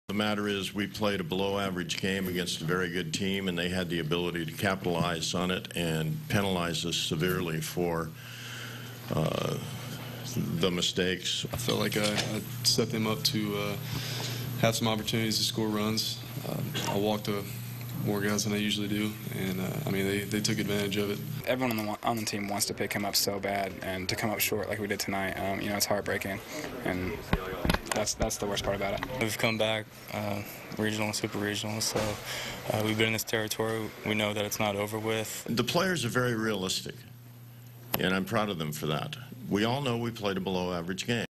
The matter is, we played a below-average game against a very good team, and they had the ability to capitalize on it and penalize us severely for the mistakes. I felt like I set them up to have some opportunities to score runs. I walked more guys than I usually do, and I mean, they took advantage of it. Everyone on the team wants to pick him up so bad, and to come up short like we did tonight, you know, it's heartbreaking, and that's the worst part about it. We've come back, regional and super regional, so we've been in this territory. We know that it's not over with. The players are very realistic, and I'm proud of them for that. We all know we played a below-average game.